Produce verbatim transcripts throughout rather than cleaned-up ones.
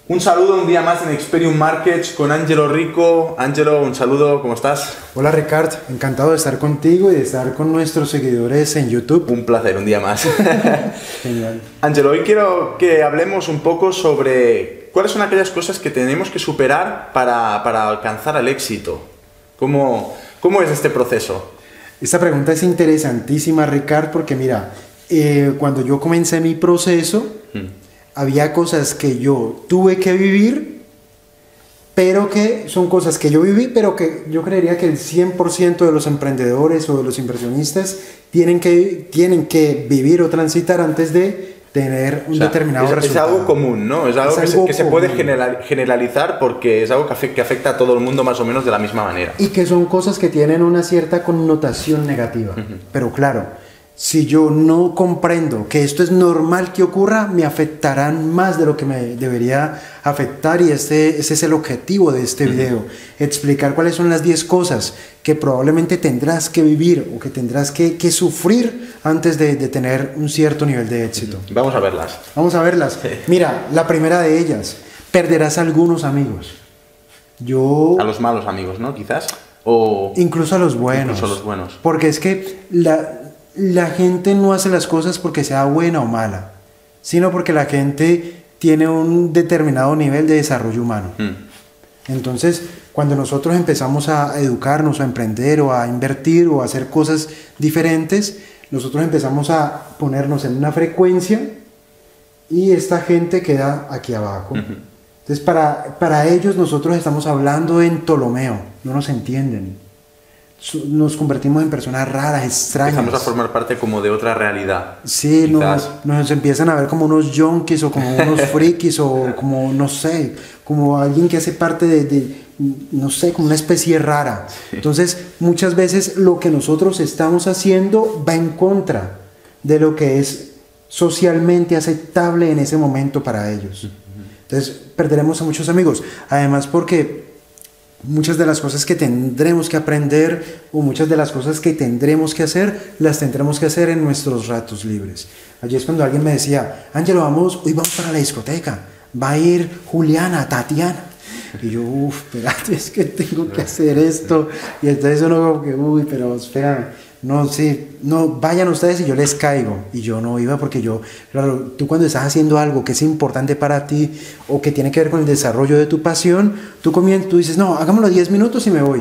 Un saludo un día más en Experium Markets con Ángelo Rico. Ángelo, un saludo, ¿cómo estás? Hola Ricard, encantado de estar contigo y de estar con nuestros seguidores en YouTube. Un placer, un día más. Genial. Ángelo, hoy quiero que hablemos un poco sobre cuáles son aquellas cosas que tenemos que superar para, para alcanzar el éxito. ¿Cómo, cómo es este proceso? Esta pregunta es interesantísima, Ricard, porque mira, eh, cuando yo comencé mi proceso, hmm. había cosas que yo tuve que vivir, pero que son cosas que yo viví, pero que yo creería que el cien por ciento de los emprendedores o de los inversionistas tienen que, tienen que vivir o transitar antes de tener un o sea, determinado es, resultado. Es algo común, ¿no? Es algo, es que, algo se, que se puede generalizar porque es algo que afecta, que afecta a todo el mundo más o menos de la misma manera. Y que son cosas que tienen una cierta connotación negativa. Uh-huh. Pero claro, si yo no comprendo que esto es normal que ocurra, me afectarán más de lo que me debería afectar, y este, ese es el objetivo de este uh-huh. video, explicar cuáles son las diez cosas que probablemente tendrás que vivir o que tendrás que, que sufrir antes de, de tener un cierto nivel de éxito. Uh-huh. Vamos a verlas. Vamos a verlas. Mira, la primera de ellas, perderás algunos amigos. Yo... A los malos amigos, ¿no? Quizás. O... Incluso a los buenos. Incluso a los buenos. Porque es que la... La gente no hace las cosas porque sea buena o mala, sino porque la gente tiene un determinado nivel de desarrollo humano. Mm. Entonces, cuando nosotros empezamos a educarnos, a emprender o a invertir o a hacer cosas diferentes, nosotros empezamos a ponernos en una frecuencia y esta gente queda aquí abajo. Uh-huh. Entonces, para, para ellos nosotros estamos hablando en Ptolomeo, no nos entienden. Nos convertimos en personas raras, extrañas. Empezamos a formar parte como de otra realidad. Sí, nos, nos empiezan a ver como unos yonkis o como unos frikis o como, no sé, como alguien que hace parte de, de, no sé, como una especie rara. Sí. Entonces, muchas veces lo que nosotros estamos haciendo va en contra de lo que es socialmente aceptable en ese momento para ellos. Uh-huh. Entonces, perderemos a muchos amigos. Además, porque muchas de las cosas que tendremos que aprender o muchas de las cosas que tendremos que hacer, las tendremos que hacer en nuestros ratos libres. Allí es cuando alguien me decía, Ángelo, vamos, hoy vamos para la discoteca, va a ir Juliana, Tatiana. Y yo, uff, espérate, es que tengo que hacer esto. Y entonces uno como que, uy, pero espera, no, sí, no, vayan ustedes y yo les caigo. Y yo no iba porque yo, claro, tú cuando estás haciendo algo que es importante para ti o que tiene que ver con el desarrollo de tu pasión, tú comienzas, tú dices, no, hagámoslo diez minutos y me voy.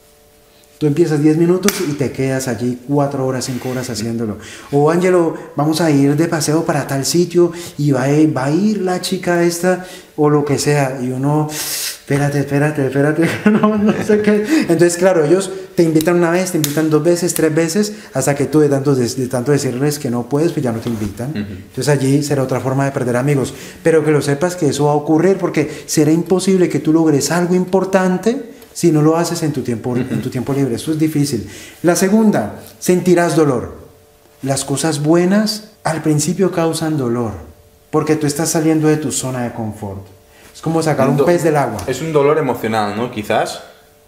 Tú empiezas diez minutos y te quedas allí cuatro horas, cinco horas haciéndolo. O Ángelo, vamos a ir de paseo para tal sitio y va a, va a ir la chica esta o lo que sea. Y uno, espérate, espérate, espérate, no, no sé qué. Entonces, claro, ellos te invitan una vez, te invitan dos veces, tres veces, hasta que tú de tanto, de, de tanto decirles que no puedes, pues ya no te invitan. Uh-huh. Entonces allí será otra forma de perder amigos. Pero que lo sepas que eso va a ocurrir porque será imposible que tú logres algo importante si no lo haces en tu tiempo, uh-huh. en tu tiempo libre. Eso es difícil. La segunda, sentirás dolor. Las cosas buenas al principio causan dolor, porque tú estás saliendo de tu zona de confort. Es como sacar un, un pez del agua. Es un dolor emocional, ¿no? Quizás.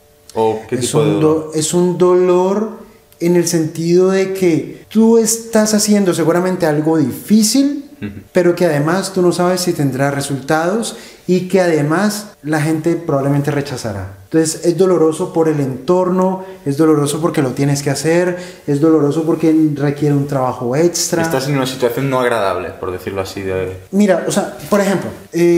¿O qué es tipo de dolor? Do, es un dolor en el sentido de que tú estás haciendo seguramente algo difícil, uh-huh. pero que además tú no sabes si tendrá resultados y que además la gente probablemente rechazará. Entonces es doloroso por el entorno, es doloroso porque lo tienes que hacer, es doloroso porque requiere un trabajo extra. Estás en una situación no agradable, por decirlo así. De... Mira, o sea, por ejemplo,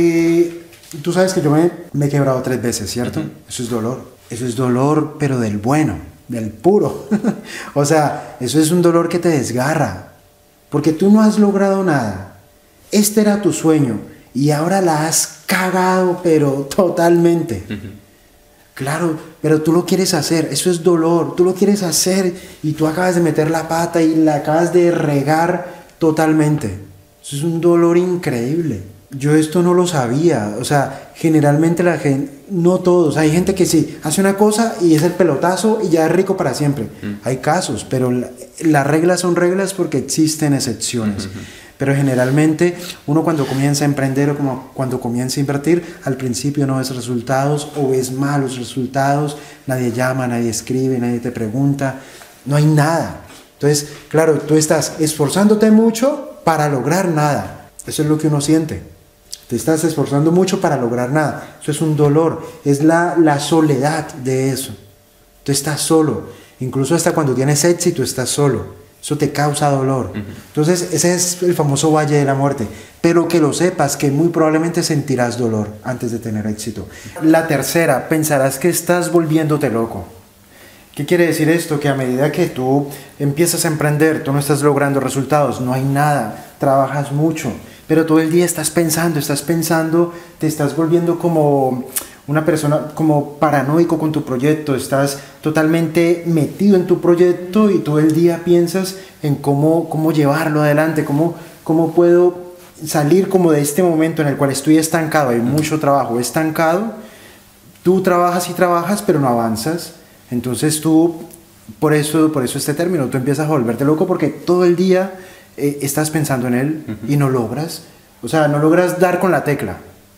eh, tú sabes que yo me, me he quebrado tres veces, ¿cierto? Uh-huh. Eso es dolor. Eso es dolor, pero del bueno, del puro. O sea, eso es un dolor que te desgarra, porque tú no has logrado nada. Este era tu sueño y ahora la has cagado, pero totalmente. Uh-huh. Claro, pero tú lo quieres hacer, eso es dolor, tú lo quieres hacer y tú acabas de meter la pata y la acabas de regar totalmente. Eso es un dolor increíble. Yo esto no lo sabía, o sea, generalmente la gente, no todos, hay gente que sí, hace una cosa y es el pelotazo y ya es rico para siempre. Mm. Hay casos, pero la, las reglas son reglas porque existen excepciones. Mm-hmm. Pero generalmente uno cuando comienza a emprender o como cuando comienza a invertir, al principio no ves resultados o ves malos resultados, nadie llama, nadie escribe, nadie te pregunta, no hay nada. Entonces, claro, tú estás esforzándote mucho para lograr nada. Eso es lo que uno siente. te estás esforzando mucho para lograr nada. Eso es un dolor, es la, la soledad de eso. Tú estás solo, incluso hasta cuando tienes éxito estás solo. Eso te causa dolor. Uh-huh. Entonces ese es el famoso valle de la muerte. Pero que lo sepas, que muy probablemente sentirás dolor antes de tener éxito. La tercera, pensarás que estás volviéndote loco. ¿Qué quiere decir esto? Que a medida que tú empiezas a emprender, tú no estás logrando resultados, no hay nada, trabajas mucho, pero todo el día estás pensando, estás pensando, te estás volviendo como una persona como paranoico con tu proyecto, estás totalmente metido en tu proyecto y todo el día piensas en cómo, cómo llevarlo adelante, cómo, cómo puedo salir como de este momento en el cual estoy estancado, hay mucho trabajo estancado, tú trabajas y trabajas pero no avanzas, entonces tú, por eso, por eso este término, tú empiezas a volverte loco porque todo el día eh, estás pensando en él uh-huh. y no logras, o sea, no logras dar con la tecla.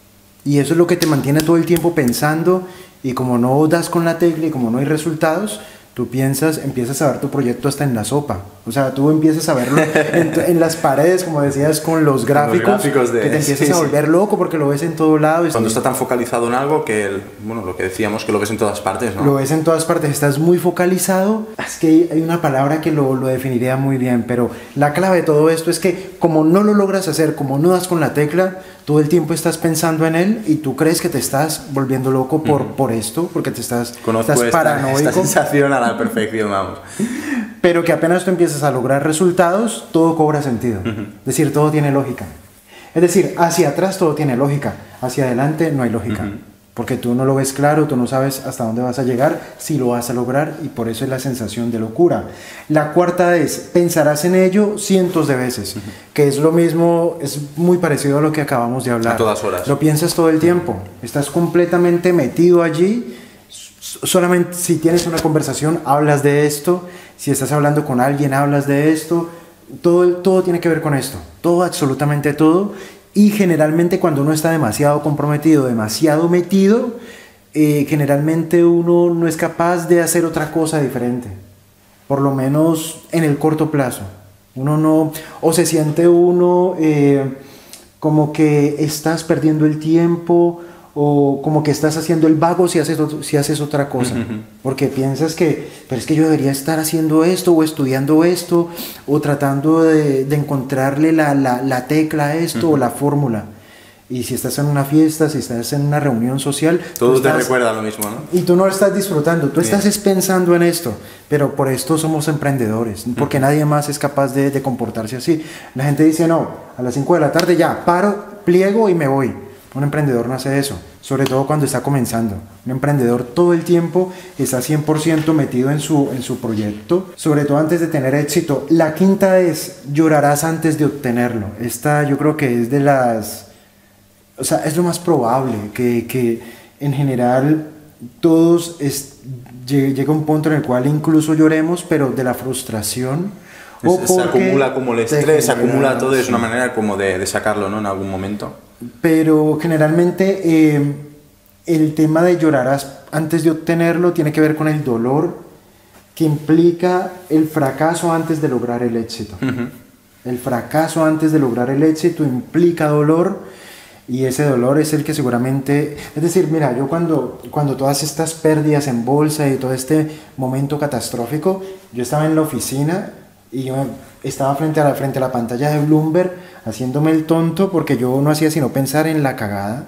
Y eso es lo que te mantiene todo el tiempo pensando y como no das con la tecla y como no hay resultados, tú piensas, empiezas a ver tu proyecto hasta en la sopa. O sea, tú empiezas a verlo en, en las paredes, como decías, con los gráficos, los gráficos de, que te empiezas sí, a volver sí. loco porque lo ves en todo lado. Cuando está tan focalizado en algo que, el, bueno, lo que decíamos, que lo ves en todas partes, ¿no? Lo ves en todas partes, estás muy focalizado. Es que hay una palabra que lo, lo definiría muy bien, pero la clave de todo esto es que como no lo logras hacer, como no das con la tecla, todo el tiempo estás pensando en él y tú crees que te estás volviendo loco por, uh-huh. por esto, porque te estás, Conozco estás esta, paranoico. Esta sensación a la perfección, vamos. Pero que apenas tú empiezas a lograr resultados, todo cobra sentido. Uh-huh. Es decir, todo tiene lógica. Es decir, hacia atrás todo tiene lógica, hacia adelante no hay lógica. Uh-huh. Porque tú no lo ves claro, tú no sabes hasta dónde vas a llegar, si lo vas a lograr, y por eso es la sensación de locura. La cuarta es, pensarás en ello cientos de veces, uh-huh. que es lo mismo, es muy parecido a lo que acabamos de hablar. A todas horas. Lo piensas todo el tiempo, estás completamente metido allí, solamente si tienes una conversación hablas de esto, si estás hablando con alguien hablas de esto, todo, todo tiene que ver con esto, todo, absolutamente todo. Y generalmente cuando uno está demasiado comprometido, demasiado metido, eh, generalmente uno no es capaz de hacer otra cosa diferente, por lo menos en el corto plazo. Uno no, o se siente uno eh, como que estás perdiendo el tiempo, o como que estás haciendo el vago si haces, si haces otra cosa, uh-huh. porque piensas que, pero es que yo debería estar haciendo esto, o estudiando esto, o tratando de, de encontrarle la, la, la tecla a esto, uh-huh. o la fórmula. Y si estás en una fiesta, si estás en una reunión social, todo estás, te recuerda lo mismo, ¿no? Y tú no lo estás disfrutando, tú Bien. estás pensando en esto, pero por esto somos emprendedores, porque uh-huh. nadie más es capaz de, de comportarse así. La gente dice, no, a las cinco de la tarde ya, paro, pliego y me voy. Un emprendedor no hace eso, sobre todo cuando está comenzando. Un emprendedor todo el tiempo está cien por ciento metido en su, en su proyecto, sobre todo antes de tener éxito. La quinta es, llorarás antes de obtenerlo. Esta yo creo que es de las... O sea, es lo más probable, que, que en general todos es, llega un punto en el cual incluso lloremos, pero de la frustración. O se acumula como el estrés, se acumula todo, sí. Es una manera como de, de sacarlo, ¿no? En algún momento. Pero generalmente eh, el tema de llorarás antes de obtenerlo tiene que ver con el dolor que implica el fracaso antes de lograr el éxito. Uh-huh. El fracaso antes de lograr el éxito implica dolor, y ese dolor es el que seguramente... Es decir, mira, yo cuando, cuando todas estas pérdidas en bolsa y todo este momento catastrófico, yo estaba en la oficina y yo estaba frente a la, frente a la pantalla de Bloomberg haciéndome el tonto porque yo no hacía sino pensar en la cagada,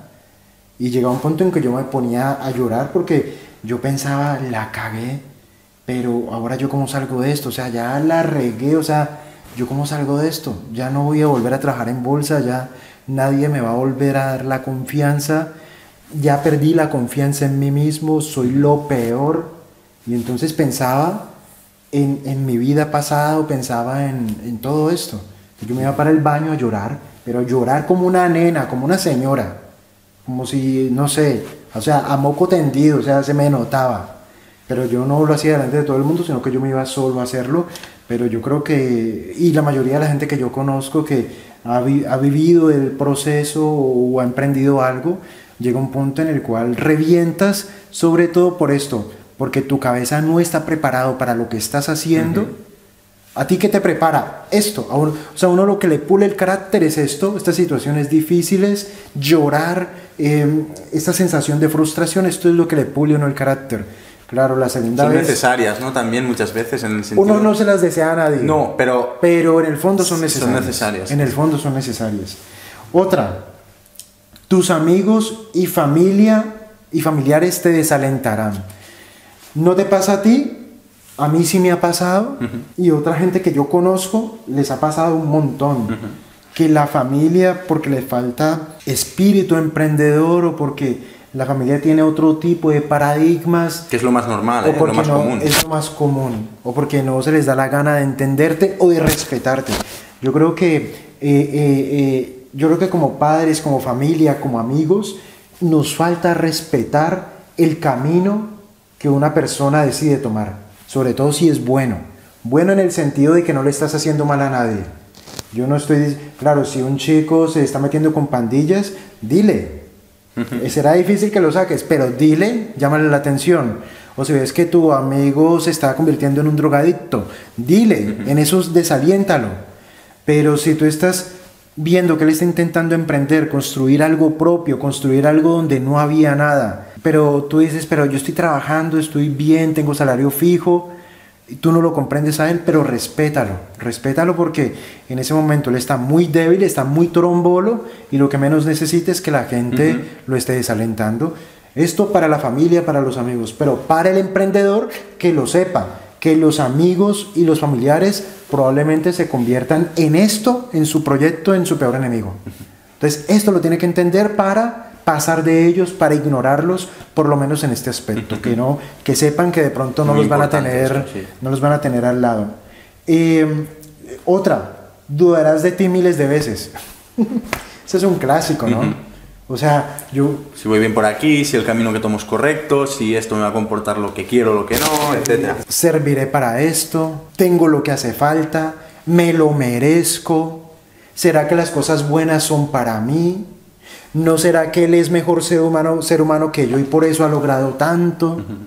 y llegaba un punto en que yo me ponía a llorar porque yo pensaba, la cagué, pero ahora yo cómo salgo de esto, o sea, ya la regué, o sea, yo cómo salgo de esto, ya no voy a volver a trabajar en bolsa, ya nadie me va a volver a dar la confianza, ya perdí la confianza en mí mismo, soy lo peor. Y entonces pensaba en, en mi vida pasada, pensaba en, en todo esto. Yo me iba para el baño a llorar, pero llorar como una nena, como una señora, como si, no sé, o sea, a moco tendido, o sea, se me notaba. Pero yo no lo hacía delante de todo el mundo, sino que yo me iba solo a hacerlo. Pero yo creo que, y la mayoría de la gente que yo conozco que ha, vi, ha vivido el proceso o ha emprendido algo, llega un punto en el cual revientas, sobre todo por esto, porque tu cabeza no está preparado para lo que estás haciendo. Uh-huh. ¿A ti qué te prepara? Esto. A uno, o sea, uno lo que le pule el carácter es esto, estas situaciones difíciles, llorar, eh, esta sensación de frustración, esto es lo que le pule a uno el carácter. Claro, la segunda son vez... Son necesarias, ¿no? También muchas veces en el sentido... Uno no se las desea a nadie. No, pero... Pero en el fondo son necesarias. Son necesarias. En el fondo son necesarias. Otra, tus amigos y familia y familiares te desalentarán. ¿No te pasa a ti? A mí sí me ha pasado, uh-huh. y otra gente que yo conozco les ha pasado un montón. Uh-huh. Que la familia, porque le falta espíritu emprendedor o porque la familia tiene otro tipo de paradigmas. Que es lo más normal, o ¿eh? porque Lo más no, común. Es lo más común. O porque no se les da la gana de entenderte o de respetarte. Yo creo que, eh, eh, eh, yo creo que como padres, como familia, como amigos, nos falta respetar el camino que una persona decide tomar. Sobre todo si es bueno. Bueno en el sentido de que no le estás haciendo mal a nadie. Yo no estoy... Claro, si un chico se está metiendo con pandillas, dile. Uh-huh. Será difícil que lo saques, pero dile, llámale la atención. O si ves que tu amigo se está convirtiendo en un drogadicto, dile. Uh-huh. En eso desaliéntalo. Pero si tú estás viendo que él está intentando emprender, construir algo propio, construir algo donde no había nada, pero tú dices, pero yo estoy trabajando, estoy bien, tengo salario fijo, y tú no lo comprendes a él, pero respétalo, respétalo porque en ese momento él está muy débil, está muy trombolo y lo que menos necesita es que la gente uh-huh. lo esté desalentando. Esto para la familia, para los amigos, pero para el emprendedor que lo sepa, que los amigos y los familiares probablemente se conviertan en esto, en su proyecto, en su peor enemigo. Entonces esto lo tiene que entender para pasar de ellos, para ignorarlos, por lo menos en este aspecto, que no, que sepan que de pronto no los van a tener, eso, sí. no los van a tener al lado. Eh, otra, dudarás de ti miles de veces. Ese es un clásico, ¿no? Uh-huh. O sea, yo... Si voy bien por aquí, si el camino que tomo es correcto, si esto me va a comportar lo que quiero, lo que no, etcétera. Serviré para esto, tengo lo que hace falta, me lo merezco. ¿Será que las cosas buenas son para mí? ¿No será que él es mejor ser humano, ser humano que yo y por eso ha logrado tanto? Uh-huh.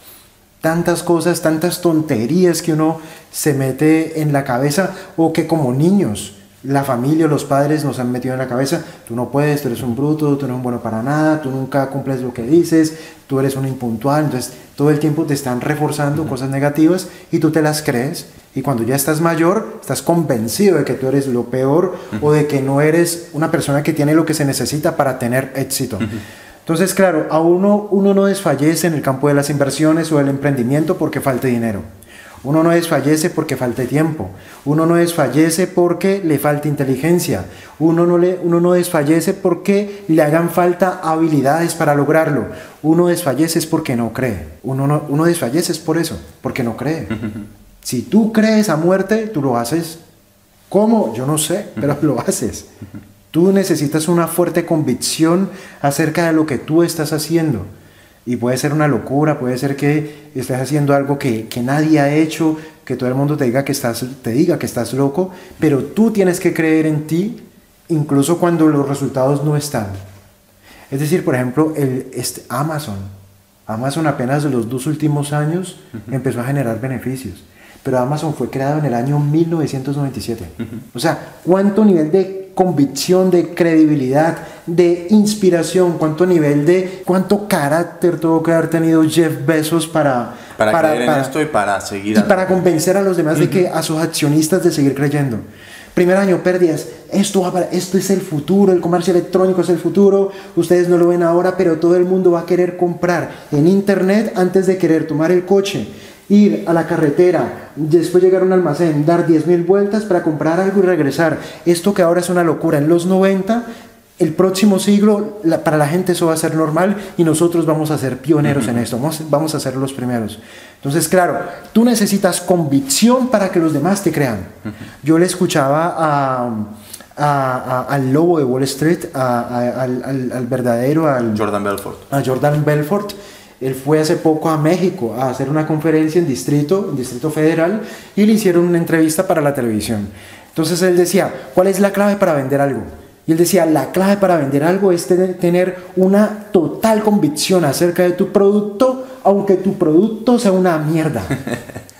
Tantas cosas, tantas tonterías que uno se mete en la cabeza o que como niños... La familia, los padres nos han metido en la cabeza, tú no puedes, tú eres un bruto, tú no eres bueno para nada, tú nunca cumples lo que dices, tú eres un impuntual, entonces todo el tiempo te están reforzando uh-huh. cosas negativas y tú te las crees y cuando ya estás mayor estás convencido de que tú eres lo peor uh-huh. o de que no eres una persona que tiene lo que se necesita para tener éxito. Uh-huh. Entonces, claro, a uno, uno no desfallece en el campo de las inversiones o del emprendimiento porque falte dinero. Uno no desfallece porque falte tiempo, uno no desfallece porque le falte inteligencia, uno no, le, uno no desfallece porque le hagan falta habilidades para lograrlo, uno desfallece es porque no cree, uno, no, uno desfallece es por eso, porque no cree. Si tú crees a muerte, tú lo haces. ¿Cómo? Yo no sé, pero lo haces. Tú necesitas una fuerte convicción acerca de lo que tú estás haciendo. Y puede ser una locura, puede ser que estés haciendo algo que, que nadie ha hecho, que todo el mundo te diga que estás, te diga que estás loco, pero tú tienes que creer en ti, incluso cuando los resultados no están. Es decir, por ejemplo, el, este, Amazon. Amazon apenas en los dos últimos años uh-huh. empezó a generar beneficios. Pero Amazon fue creado en el año mil novecientos noventa y siete. Uh-huh. O sea, ¿cuánto nivel de convicción, de credibilidad, de inspiración, cuánto nivel de, cuánto carácter tuvo que haber tenido Jeff Bezos para... Para, para creer para, en esto y para seguir... Y a... para convencer a los demás uh-huh. de que, a sus accionistas de seguir creyendo. Primer año, pérdidas, esto, va para, esto es el futuro, el comercio electrónico es el futuro, ustedes no lo ven ahora, pero todo el mundo va a querer comprar en internet antes de querer tomar el coche, ir a la carretera, después llegar a un almacén, dar diez mil vueltas para comprar algo y regresar. Esto que ahora es una locura, en los noventa, el próximo siglo, la, para la gente eso va a ser normal y nosotros vamos a ser pioneros uh-huh. en esto, vamos, vamos a ser los primeros. Entonces, claro, tú necesitas convicción para que los demás te crean. Uh-huh. Yo le escuchaba a... A, a, al lobo de Wall Street, a, a, al, al, al verdadero, al Jordan Belfort. A Jordan Belfort. Él fue hace poco a México a hacer una conferencia en Distrito, en Distrito Federal, y le hicieron una entrevista para la televisión. Entonces él decía, ¿cuál es la clave para vender algo? Y él decía, la clave para vender algo es tener una total convicción acerca de tu producto, aunque tu producto sea una mierda.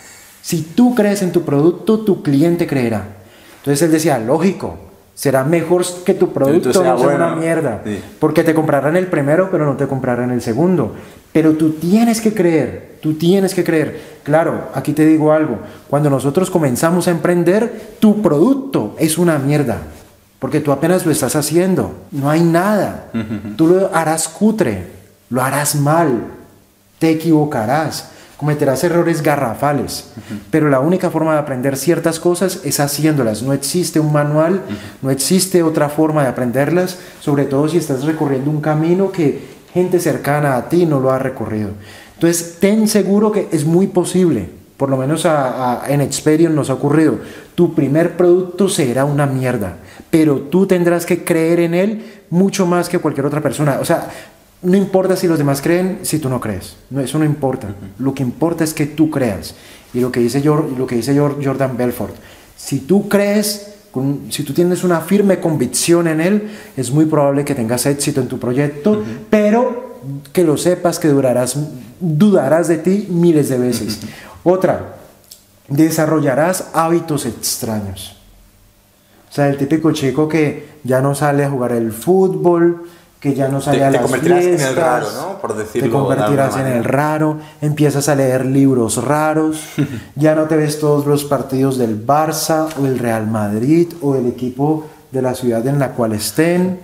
Si tú crees en tu producto, tu cliente creerá. Entonces él decía, lógico, será mejor que tu producto sea no sea bueno, una mierda, sí. porque te comprarán el primero, pero no te comprarán el segundo. Pero tú tienes que creer, tú tienes que creer. Claro, aquí te digo algo, cuando nosotros comenzamos a emprender, tu producto es una mierda, porque tú apenas lo estás haciendo, no hay nada. Uh-huh. Tú lo harás cutre, lo harás mal, te equivocarás, cometerás errores garrafales, uh-huh. pero la única forma de aprender ciertas cosas es haciéndolas. No existe un manual, uh-huh. no existe otra forma de aprenderlas, sobre todo si estás recorriendo un camino que gente cercana a ti no lo ha recorrido. Entonces, ten seguro que es muy posible, por lo menos a, a, en Experian nos ha ocurrido, tu primer producto será una mierda, pero tú tendrás que creer en él mucho más que cualquier otra persona. O sea, no importa si los demás creen, si tú no crees, no, eso no importa. Uh-huh. Lo que importa es que tú creas. Y lo que dice, lo que dice Jordan Belfort, si tú crees, si tú tienes una firme convicción en él, es muy probable que tengas éxito en tu proyecto, uh-huh. pero que lo sepas que durarás, dudarás de ti miles de veces. Uh-huh. Otra, desarrollarás hábitos extraños. O sea, el típico chico que ya no sale a jugar el fútbol, que ya no sale te, a las te convertirás fiestas, en el raro, ¿no? Por decirlo. Te convertirás en el raro, empiezas a leer libros raros, ya no te ves todos los partidos del Barça o del Real Madrid o del equipo de la ciudad en la cual estén,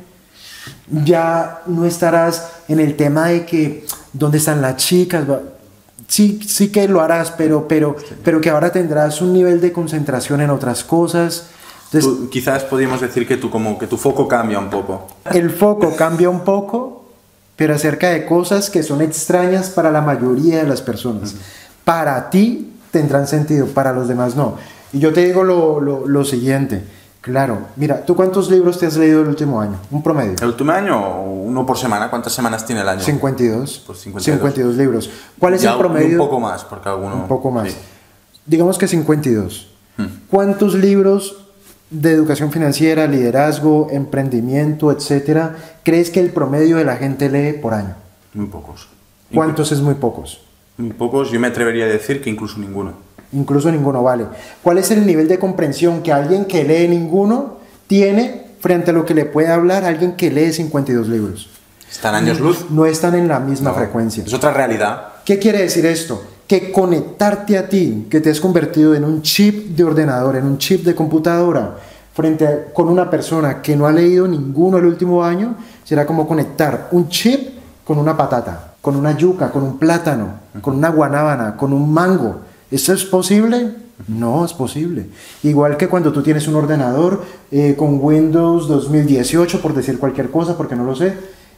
ya no estarás en el tema de que dónde están las chicas. Sí, sí que lo harás, pero, pero, sí. pero que ahora tendrás un nivel de concentración en otras cosas. Entonces, tú, quizás podríamos decir que, tú, como que tu foco cambia un poco. El foco cambia un poco, pero acerca de cosas que son extrañas para la mayoría de las personas. Uh-huh. Para ti tendrán sentido, para los demás no. Y yo te digo lo, lo, lo siguiente. Claro, mira, ¿tú cuántos libros te has leído el último año? Un promedio. ¿El último año? ¿Uno por semana? ¿Cuántas semanas tiene el año? cincuenta y dos. Pues cincuenta y dos. cincuenta y dos libros. ¿Cuál es ya el promedio? Un poco más, porque alguno... Un poco más. Sí. Digamos que cincuenta y dos. Hmm. ¿Cuántos libros de educación financiera, liderazgo, emprendimiento, etcétera, crees que el promedio de la gente lee por año? Muy pocos. ¿Cuántos es muy pocos? Muy pocos, yo me atrevería a decir que incluso ninguno. Incluso ninguno, vale. ¿Cuál es el nivel de comprensión que alguien que lee ninguno tiene frente a lo que le puede hablar alguien que lee cincuenta y dos libros? ¿Están años luz? No están en la misma no, frecuencia. Es otra realidad. ¿Qué quiere decir esto? Que conectarte a ti, que te has convertido en un chip de ordenador, en un chip de computadora, frente a, con una persona que no ha leído ninguno el último año, será como conectar un chip con una patata, con una yuca, con un plátano, con una guanábana, con un mango. ¿Eso es posible? No es posible. Igual que cuando tú tienes un ordenador eh, con Windows dos mil dieciocho, por decir cualquier cosa, porque no lo sé,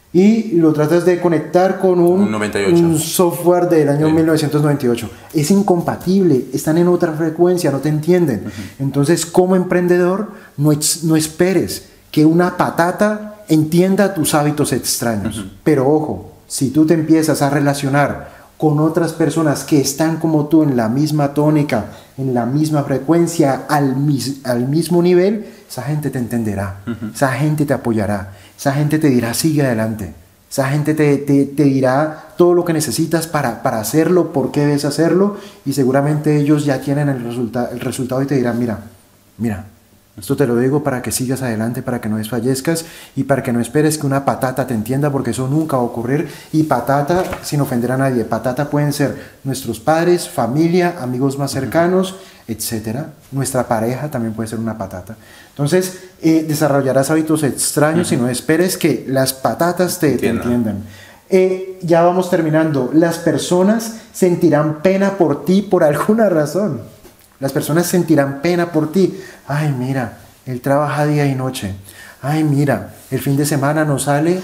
y lo tratas de conectar con un, un, noventa y ocho. Un software del año sí. mil novecientos noventa y ocho. Es incompatible, están en otra frecuencia, no te entienden. Uh-huh. Entonces, como emprendedor, no, ex, no esperes que una patata entienda tus hábitos extraños. Uh-huh. Pero ojo, si tú te empiezas a relacionar con otras personas que están como tú en la misma tónica, en la misma frecuencia, al, mis, al mismo nivel, esa gente te entenderá, uh-huh. esa gente te apoyará, esa gente te dirá sigue adelante, esa gente te, te, te dirá todo lo que necesitas para, para hacerlo, por qué debes hacerlo, y seguramente ellos ya tienen el, resulta, el resultado y te dirán mira, mira, esto te lo digo para que sigas adelante, para que no desfallezcas y para que no esperes que una patata te entienda, porque eso nunca va a ocurrir. Y patata, sin ofender a nadie, patata pueden ser nuestros padres, familia, amigos más cercanos, etcétera. Nuestra pareja también puede ser una patata. Entonces, eh, desarrollarás hábitos extraños uh-huh. y no esperes que las patatas te, te entiendan. Eh, ya vamos terminando. Las personas sentirán pena por ti por alguna razón. Las personas sentirán pena por ti. Ay, mira, él trabaja día y noche. Ay, mira, el fin de semana no sale,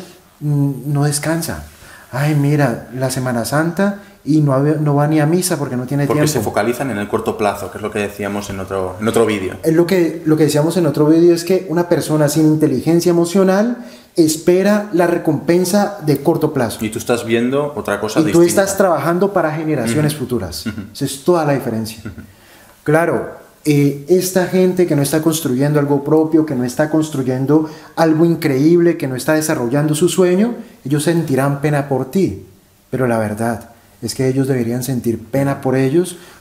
no descansa. Ay, mira, la Semana Santa y no, no va ni a misa porque no tiene porque tiempo. Porque se focalizan en el corto plazo, que es lo que decíamos en otro, en otro vídeo. Es lo que, lo que decíamos en otro vídeo es que una persona sin inteligencia emocional espera la recompensa de corto plazo. Y tú estás viendo otra cosa y distinta. Y tú estás trabajando para generaciones uh-huh. futuras. Uh-huh. Esa es toda la diferencia. Uh-huh. Claro, eh, esta gente que no está construyendo algo propio, que no está construyendo algo increíble, que no está desarrollando su sueño, ellos sentirán pena por ti. Pero la verdad es que ellos deberían sentir pena por ellos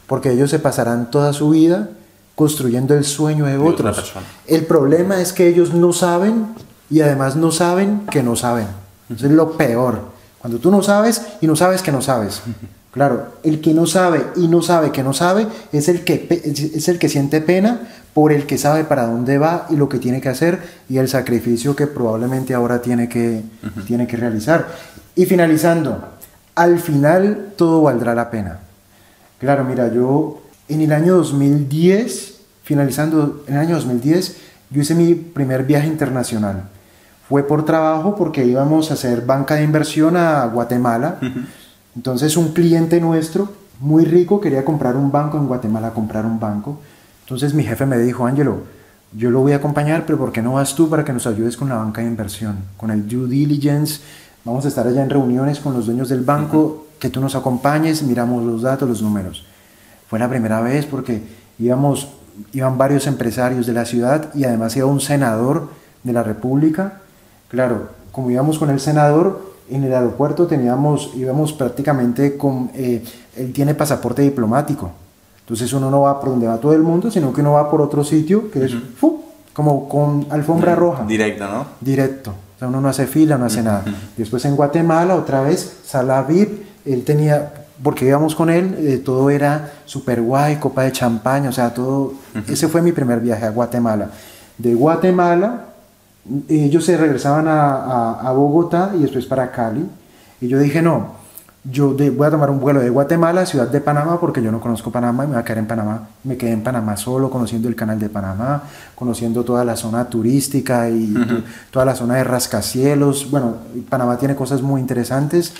porque ellos se pasarán toda su vida construyendo el sueño de, de otros. El problema es que ellos no saben y además no saben que no saben. Eso es lo peor. Cuando tú no sabes y no sabes que no sabes. Claro, el que no sabe y no sabe que no sabe es el que, es el que siente pena por el que sabe para dónde va y lo que tiene que hacer y el sacrificio que probablemente ahora tiene que, uh-huh. tiene que realizar. Y finalizando, al final todo valdrá la pena. Claro, mira, yo en el año dos mil diez, finalizando en el año dos mil diez, yo hice mi primer viaje internacional. Fue por trabajo porque íbamos a hacer banca de inversión a Guatemala. Uh-huh. Entonces un cliente nuestro, muy rico, quería comprar un banco en Guatemala, comprar un banco. Entonces mi jefe me dijo, Ángelo, yo lo voy a acompañar, pero ¿por qué no vas tú para que nos ayudes con la banca de inversión? Con el due diligence, vamos a estar allá en reuniones con los dueños del banco, uh-huh. que tú nos acompañes, miramos los datos, los números. Fue la primera vez porque íbamos, iban varios empresarios de la ciudad y además iba un senador de la República. Claro, como íbamos con el senador, en el aeropuerto teníamos, íbamos prácticamente con, eh, él tiene pasaporte diplomático, entonces uno no va por donde va todo el mundo, sino que uno va por otro sitio que es uh-huh. ¡fu! Como con alfombra roja. Directo, ¿no? Directo, o sea, uno no hace fila, no hace uh-huh. nada. Después en Guatemala, otra vez, sala V I P, él tenía, porque íbamos con él, eh, todo era super guay, copa de champaña, o sea, todo, uh-huh. ese fue mi primer viaje a Guatemala. De Guatemala, ellos se regresaban a, a, a Bogotá y después para Cali y yo dije no, yo de, voy a tomar un vuelo de Guatemala a Ciudad de Panamá porque yo no conozco Panamá y me voy a quedar en Panamá. Me quedé en Panamá solo, conociendo el canal de Panamá, conociendo toda la zona turística y uh-huh. toda la zona de rascacielos. Bueno, Panamá tiene cosas muy interesantes.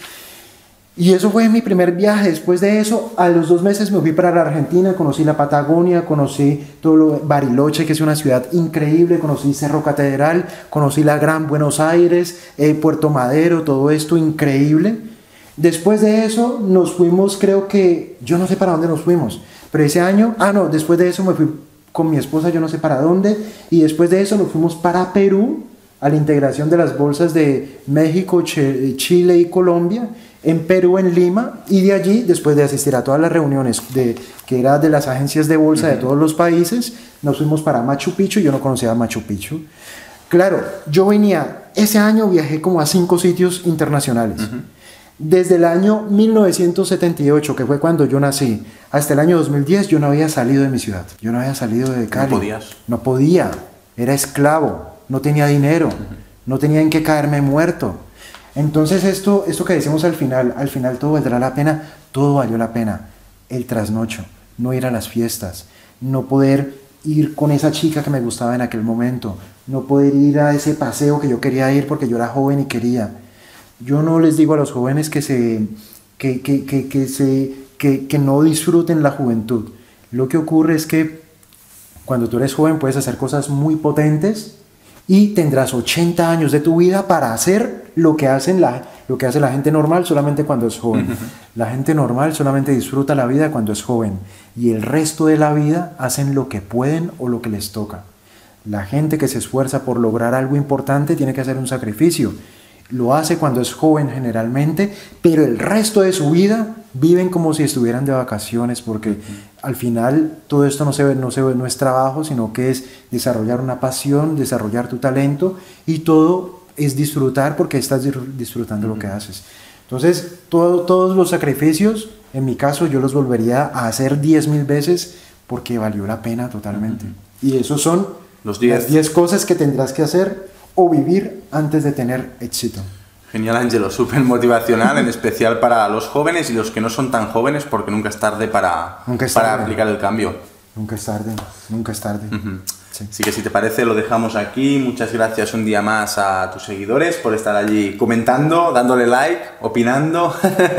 Y eso fue mi primer viaje. Después de eso, a los dos meses me fui para la Argentina, conocí la Patagonia, conocí todo lo, Bariloche, que es una ciudad increíble, conocí Cerro Catedral, conocí la Gran Buenos Aires, eh, Puerto Madero, todo esto increíble. Después de eso nos fuimos, creo que, yo no sé para dónde nos fuimos, pero ese año, ah no, después de eso me fui con mi esposa, yo no sé para dónde, y después de eso nos fuimos para Perú, a la integración de las bolsas de México, Ch- Chile y Colombia, en Perú, en Lima, y de allí, después de asistir a todas las reuniones de, que eran de las agencias de bolsa uh-huh. de todos los países, nos fuimos para Machu Picchu. Yo no conocía Machu Picchu. Claro, yo venía, ese año viajé como a cinco sitios internacionales. Uh-huh. Desde el año mil novecientos setenta y ocho, que fue cuando yo nací, hasta el año dos mil diez, yo no había salido de mi ciudad. Yo no había salido de Cali. No podías. No podía. Era esclavo. No tenía dinero. Uh-huh. No tenía en qué caerme muerto. Entonces esto, esto que decimos al final, al final todo valdrá la pena, todo valió la pena. El trasnocho, no ir a las fiestas, no poder ir con esa chica que me gustaba en aquel momento, no poder ir a ese paseo que yo quería ir porque yo era joven y quería. Yo no les digo a los jóvenes que, se, que, que, que, que, se, que, que no disfruten la juventud. Lo que ocurre es que cuando tú eres joven puedes hacer cosas muy potentes y tendrás ochenta años de tu vida para hacer lo que, hacen la, lo que hace la gente normal solamente cuando es joven. Uh-huh. La gente normal solamente disfruta la vida cuando es joven y el resto de la vida hacen lo que pueden o lo que les toca. La gente que se esfuerza por lograr algo importante tiene que hacer un sacrificio. Lo hace cuando es joven generalmente, pero el resto de su vida viven como si estuvieran de vacaciones, porque uh-huh. al final todo esto no, se ve, no, se ve, no es trabajo, sino que es desarrollar una pasión, desarrollar tu talento, y todo es disfrutar porque estás disfrutando uh-huh. lo que haces. Entonces, todo, todos los sacrificios, en mi caso, yo los volvería a hacer diez mil veces porque valió la pena totalmente. Uh-huh. Y esos son los diez. Las diez cosas que tendrás que hacer o vivir antes de tener éxito. Genial, Ángelo, súper motivacional, en especial para los jóvenes y los que no son tan jóvenes, porque nunca es tarde para, es para tarde. aplicar el cambio. Nunca es tarde, nunca es tarde. Uh-huh. Sí. Así que si te parece lo dejamos aquí. Muchas gracias un día más a tus seguidores por estar allí comentando, dándole like, opinando.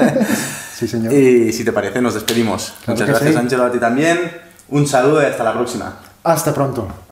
Sí, señor. Y si te parece nos despedimos. Claro. Muchas gracias, sí. Ángelo, a ti también. Un saludo y hasta la próxima. Hasta pronto.